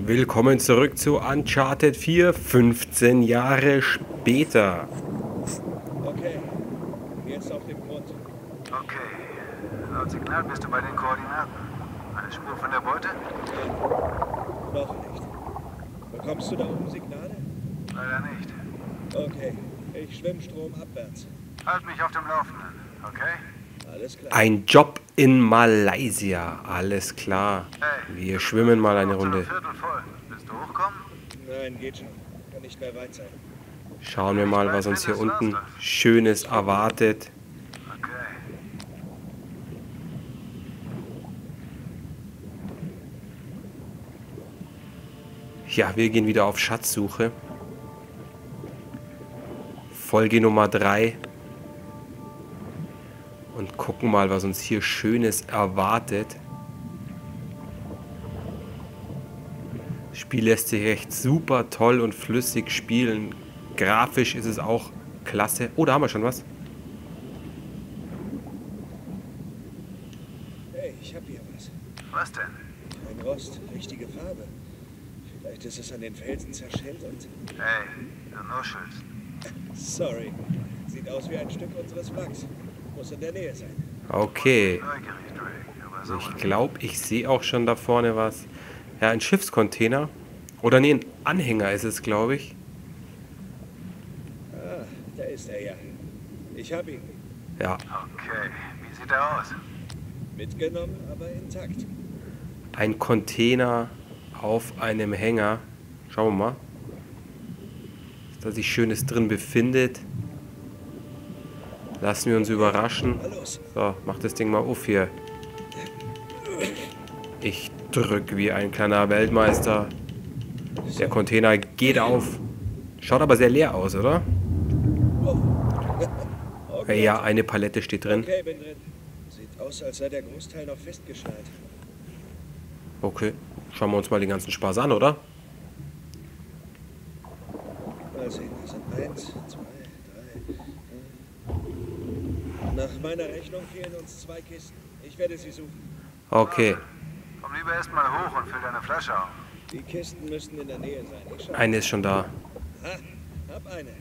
Willkommen zurück zu Uncharted 4, 15 Jahre später. Okay, jetzt auf dem Grund. Okay, laut Signal bist du bei den Koordinaten. Eine Spur von der Beute? Noch nicht. Bekommst du da oben Signale? Leider nicht. Okay, ich schwimme stromabwärts. Halt mich auf dem Laufenden, okay? Alles klar. Ein Job in Malaysia, alles klar. Hey, Wir schwimmen mal eine Runde. Viertel voll. Willst du hochkommen? Nein, geht schon. Kann nicht mehr weit sein. Schauen wir mal, was uns hier unten Schönes erwartet. Okay. Ja, wir gehen wieder auf Schatzsuche. Folge Nummer 3. Und gucken mal, was uns hier Schönes erwartet. Das Spiel lässt sich echt super toll und flüssig spielen. Grafisch ist es auch klasse. Oh, da haben wir schon was. Hey, ich hab hier was. Was denn? Ein Rost, richtige Farbe. Vielleicht ist es an den Felsen zerschellt und... Hey, du nuschelst. Sorry. Sieht aus wie ein Stück unseres Wracks. Muss in der Nähe sein. Okay. Neugierig, Drake. Aber so Ich glaube, ich sehe auch schon da vorne was. Ja, ein Schiffscontainer. Oder nee, ein Anhänger ist es, glaube ich. Ah, da ist er ja. Ich hab ihn. Ja, Okay, wie sieht er aus? Mitgenommen, aber intakt. ein Container auf einem Hänger. Schauen wir mal, was da sich Schönes drin befindet. Lassen wir uns überraschen. Na los. So, mach das Ding mal auf hier. Ich drück wie ein kleiner Weltmeister. Der Container geht auf. Schaut aber sehr leer aus, oder? Oh. Okay. Ja, eine Palette steht drin. Okay, bin drin. Sieht aus, als sei der Großteil noch festgeschnallt. Okay, schauen wir uns mal den ganzen Spaß an, oder? Mal sehen, das sind 1, 2, 3. Nach meiner Rechnung fehlen uns 2 Kisten. Ich werde sie suchen. Okay, Komm lieber erstmal hoch und füll deine Flasche auf. Die Kisten müssten in der Nähe sein. Ich schau. eine ist schon da. Ha, hab eine.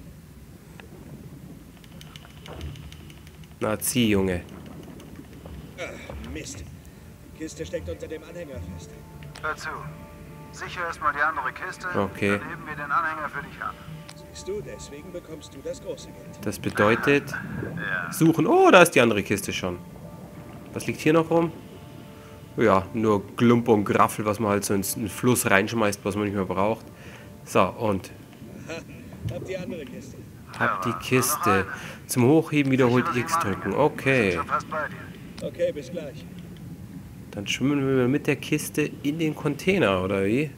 Na, zieh, Junge. Ach, Mist. Die Kiste steckt unter dem Anhänger fest. Hör zu. Sicher erstmal die andere Kiste. Okay. Dann heben wir den Anhänger für dich an. Siehst du, deswegen bekommst du das große Geld. Das bedeutet, Ja. suchen. Oh, da ist die andere Kiste schon. Was liegt hier noch rum? Ja, nur Glump und Graffel, was man halt so ins Fluss reinschmeißt, was man nicht mehr braucht. So, und Ha, hab die andere Kiste. hab die Kiste. Zum Hochheben wiederholt X drücken. Okay. Schon fast bei dir. Okay, bis gleich. Dann schwimmen wir mit der Kiste in den Container, oder wie?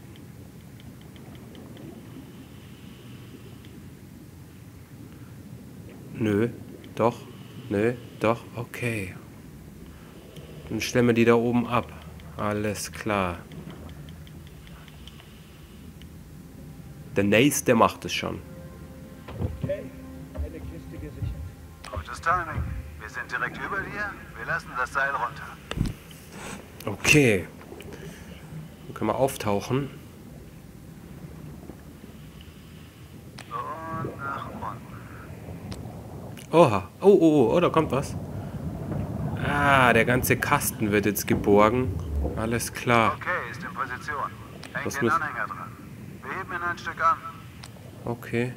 Nö, doch, nö, doch, okay. Dann stellen wir die da oben ab. Alles klar. Der Nächste macht es schon. Okay, eine Kiste gesichert. Gutes Timing. Wir sind direkt über dir. Wir lassen das Seil runter. Okay. Dann können wir auftauchen. Und nach unten. Oha. Oh, da kommt was. Ah, der ganze Kasten wird jetzt geborgen. Alles klar. Okay, ist in Position. Hängt Was den muss- Anhänger dran. Wir heben ihn ein Stück an. Okay.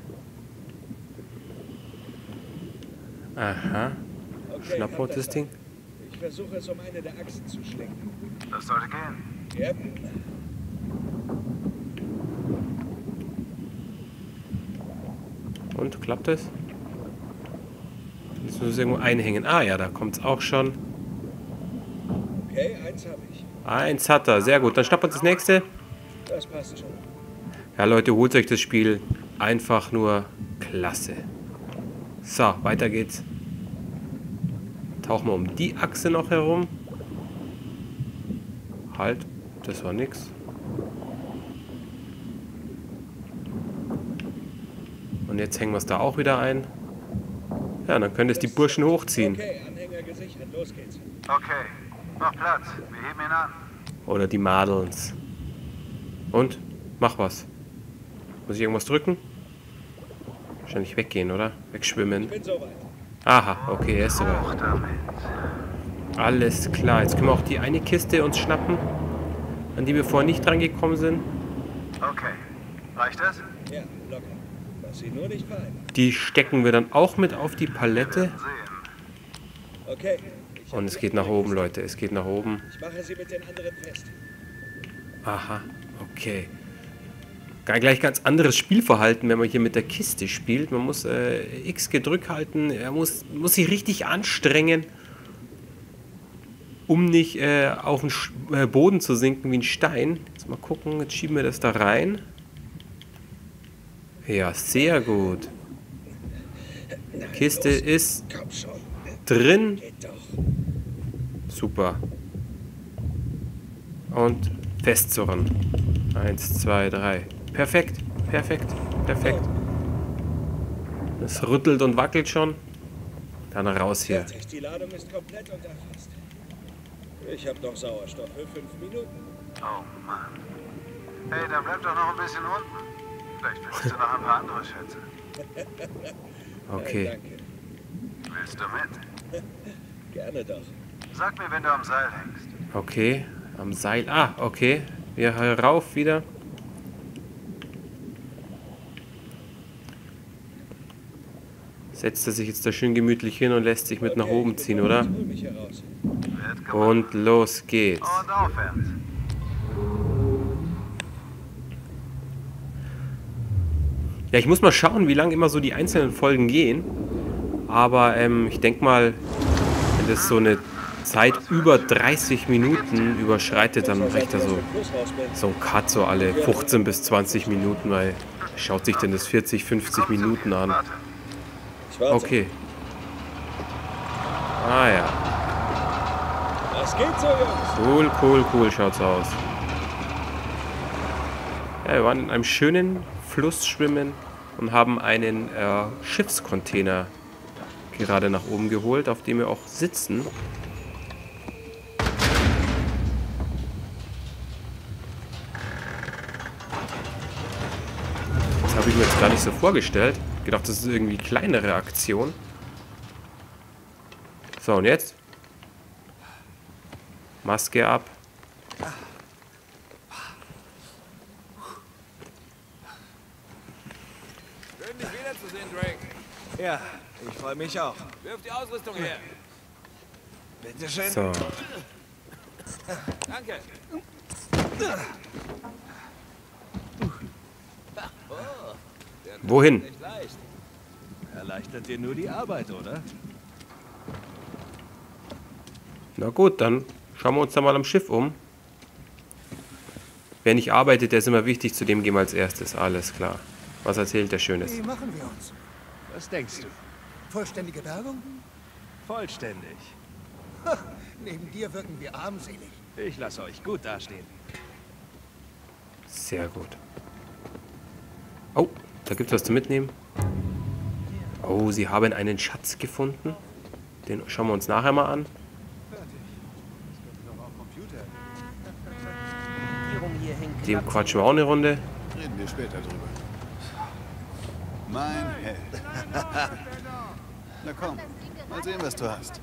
Aha. Okay, Schnappen wir uns hab das Ding? Ich versuche es um eine der Achsen zu schlenken. Das sollte gehen. Yep. Und, klappt es? Jetzt muss es irgendwo einhängen. Ah ja, da kommt es auch schon. Okay, 1 habe ich. Eins hat er. Sehr gut. Dann schnappen wir uns das nächste. Das passt schon. Ja, Leute, holt euch das Spiel. Einfach nur klasse. So, weiter geht's. Tauchen wir um die Achse noch herum. Halt, das war nix. Und jetzt hängen wir es da auch wieder ein. Ja, dann können es die Burschen hochziehen. Okay, Anhänger gesichert. Los geht's. Okay, mach Platz. Wir heben ihn an. Oder die Madels. Und? Mach was. Muss ich irgendwas drücken? Wahrscheinlich weggehen, oder? Wegschwimmen. Ich bin soweit. Aha, okay, er ist soweit. Hoch damit. Alles klar. Jetzt können wir auch die eine Kiste uns schnappen, an die wir vorher nicht drangekommen sind. Okay. Reicht das? Ja, locker. Lass sie nur nicht fallen. Die stecken wir dann auch mit auf die Palette. Sehen. Okay. Ich Und es geht nach oben, Leute. Es geht nach oben. Ich mache sie mit den anderen fest. Aha, okay. Gleich ganz anderes Spielverhalten, wenn man hier mit der Kiste spielt. Man muss X gedrückt halten. Er muss sich richtig anstrengen, um nicht auf den Boden zu sinken wie ein Stein. Jetzt mal gucken, jetzt schieben wir das da rein. Ja, sehr gut. Die Kiste ist Komm schon. drin. Geht doch. Super. Und festzurren. 1, 2, 3. Perfekt, perfekt, perfekt. Es rüttelt und wackelt schon. Dann raus hier. Fertig. Die Ladung ist komplett unter Fast. Ich habe noch Sauerstoff für 5 Minuten. Oh Mann. Hey, dann bleib doch noch ein bisschen unten. Vielleicht findest du noch ein paar andere Schätze. Okay. Danke. Willst du mit? Gerne doch. Sag mir, wenn du am Seil hängst. Okay. Am Seil. Ah, okay. Wir rauf wieder. Setzt er sich jetzt da schön gemütlich hin und lässt sich mit nach oben ziehen, oder? Ich hol mich heraus. Wird gemacht. Und los geht's. Und aufwärts. Ja, ich muss mal schauen, wie lange immer so die einzelnen Folgen gehen. Aber ich denke mal, wenn das so eine Zeit über 30 Minuten überschreitet, dann mache ich da so einen Cut so alle 15 bis 20 Minuten, weil schaut sich denn das 40, 50 Minuten an. Warte. Ich warte. Okay. Ah ja. Das geht so, Jungs. Cool schaut's aus. Ja, wir waren in einem schönen Fluss schwimmen und haben einen Schiffscontainer gerade nach oben geholt, auf dem wir auch sitzen. Das habe ich mir jetzt gar nicht so vorgestellt. Ich gedacht, das ist irgendwie eine kleinere Aktion. So, und jetzt? Maske ab. Schön, dich wiederzusehen, Drake. Ja, ich freue mich auch. Wirf die Ausrüstung her. Bitte schön. So. Danke. Wohin? Nicht leicht. Erleichtert dir nur die Arbeit, oder? Na gut, dann schauen wir uns da mal am Schiff um. Wer nicht arbeitet, der ist immer wichtig, zu dem gehen wir als erstes. Alles klar. Was erzählt der Schönes? Wie machen wir uns? Was denkst du? Vollständige Bergung? Vollständig. Neben dir wirken wir armselig. Ich lasse euch gut dastehen. Sehr gut. Oh, da gibt es was zu mitnehmen. Oh, sie haben einen Schatz gefunden. Den schauen wir uns nachher mal an. Dem quatschen wir auch eine Runde. Reden wir später drüber. Mein Held. Na komm, mal sehen, was du hast.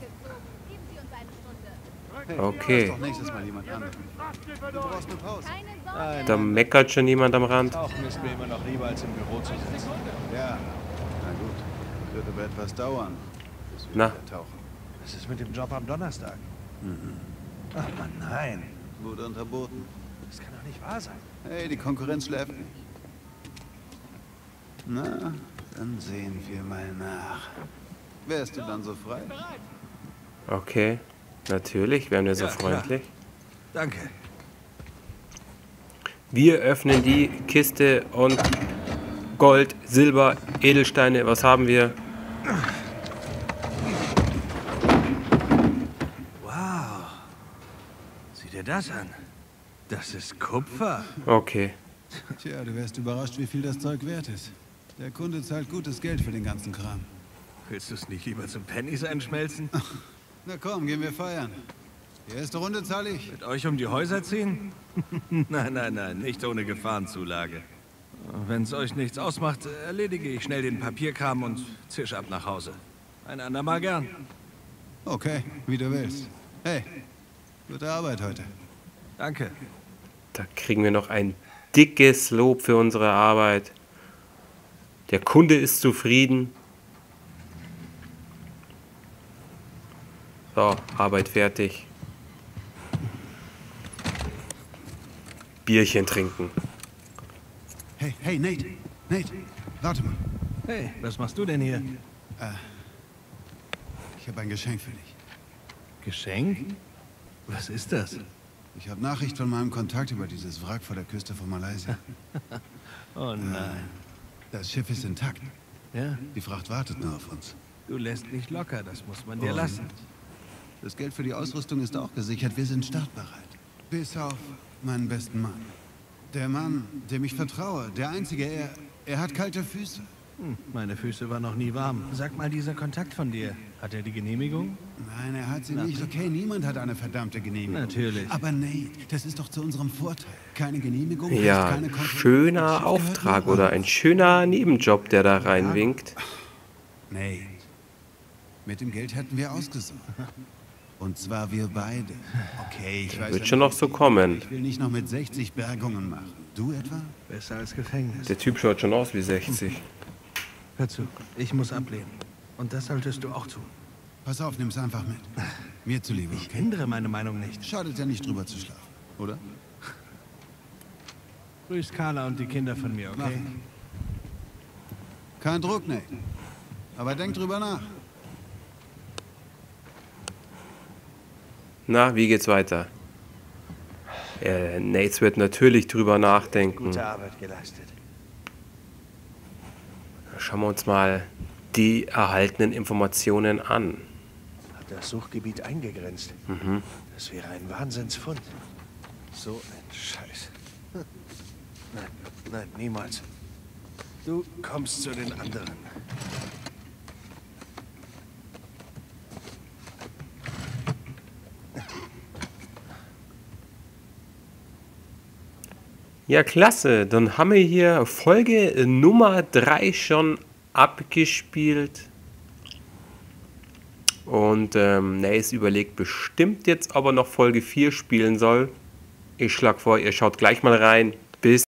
Hey, Okay. lass doch nächstes Mal jemand anderen. Du brauchst eine Pause. Da meckert schon jemand am Rand. Tauchen ist mir immer noch lieber, als im Büro zu sitzen. Ja, na gut. Wird aber etwas dauern, bis wir Na. wieder tauchen. Was ist mit dem Job am Donnerstag? Ach Mann, nein. Wurde unterboten. Das kann doch nicht wahr sein. Hey, die Konkurrenz schläft nicht. Na, dann sehen wir mal nach. Wärst du dann so frei? Okay. Natürlich, wären wir so Ja, klar. freundlich. Danke. Wir öffnen die Kiste und Gold, Silber, Edelsteine. Was haben wir? Wow. Sieh dir das an. Das ist Kupfer. Okay. Tja, du wärst überrascht, wie viel das Zeug wert ist. Der Kunde zahlt gutes Geld für den ganzen Kram. Willst du es nicht lieber zum Pennies einschmelzen? Na komm, gehen wir feiern. Die erste Runde zahle ich. Mit euch um die Häuser ziehen? Nein, nicht ohne Gefahrenzulage. Wenn es euch nichts ausmacht, erledige ich schnell den Papierkram und zisch ab nach Hause. Ein andermal gern. Okay, wie du willst. Hey, gute Arbeit heute. Danke. Da kriegen wir noch ein dickes Lob für unsere Arbeit. Der Kunde ist zufrieden. So, Arbeit fertig. Bierchen trinken. Hey, Nate. Nate, warte mal. Hey, was machst du denn hier? Ich habe ein Geschenk für dich. Geschenk? Was ist das? Ich habe Nachricht von meinem Kontakt über dieses Wrack vor der Küste von Malaysia. Oh nein. Das Schiff ist intakt. Ja, Die Fracht wartet nur auf uns. du lässt nicht locker, das muss man dir Und lassen. das Geld für die Ausrüstung ist auch gesichert. Wir sind startbereit. Bis auf meinen besten Mann. Der Mann, dem ich vertraue. Der Einzige, er hat kalte Füße. Meine Füße waren noch nie warm. Sag mal, dieser Kontakt von dir, hat er die Genehmigung? Nein, er hat sie nicht. Okay, niemand hat eine verdammte Genehmigung. Natürlich. Aber Nate, das ist doch zu unserem Vorteil. Keine Genehmigung, heißt Ja, keine Kontrolle. Das schöner Schiff gehört Auftrag nur oder uns. ein schöner Nebenjob, der da reinwinkt. Nate, mit dem Geld hätten wir ausgesucht. Und zwar wir beide. Okay, ich weiß Wird ja schon nicht, noch so kommen. ich will nicht noch mit 60 Bergungen machen. Du etwa? Besser als Gefängnis. Der Typ schaut schon aus wie 60. Hör zu, ich muss ablehnen. Und das solltest du auch tun. Pass auf, nimm's einfach mit. Mir zuliebe, Ich okay? ändere meine Meinung nicht. Schadet ja nicht drüber zu schlafen, oder? Grüß Carla und die Kinder von mir, okay? Kein Druck, Nate. Aber denk drüber nach. Na, wie geht's weiter? Nates wird natürlich drüber nachdenken. Gute Arbeit geleistet. Schauen wir uns mal die erhaltenen Informationen an. Hat das Suchgebiet eingegrenzt. Das wäre ein Wahnsinnsfund. So ein Scheiß. Nein, niemals. Du kommst zu den anderen. Ja, klasse. Dann haben wir hier Folge Nummer 3 schon abgespielt. Und Nace überlegt bestimmt jetzt, ob er noch Folge 4 spielen soll. Ich schlage vor, ihr schaut gleich mal rein. Bis